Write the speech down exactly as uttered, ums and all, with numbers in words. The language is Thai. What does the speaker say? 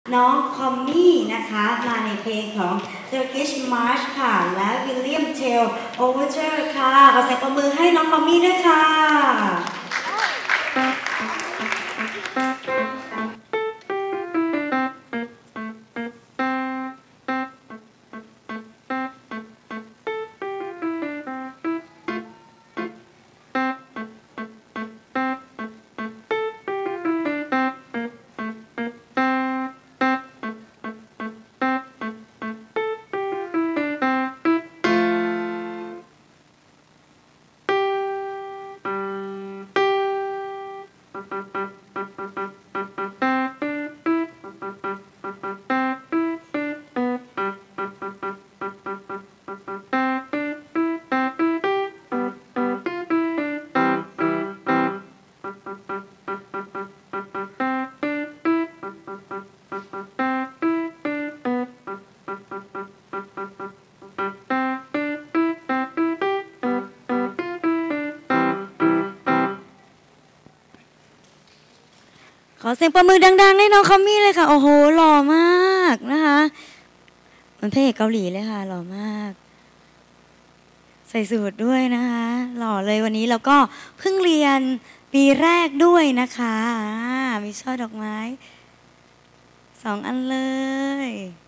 น้องคอมมี่นะคะมาในเพลงของ Turkish March ค่ะและ William Tell Overture ค่ะขอเสียงปรบมือให้น้องคอมมี่ด้วยค่ะขอเสียงประมือดังๆให้น้องคอมมี่เลยค่ะโอ้โหหล่อมากนะคะเหมือนพระเอกเกาหลีเลยค่ะหล่อมากใส่สูทด้วยนะคะหล่อเลยวันนี้แล้วก็เพิ่งเรียนปีแรกด้วยนะคะมีช่อดอกไม้สองอันเลย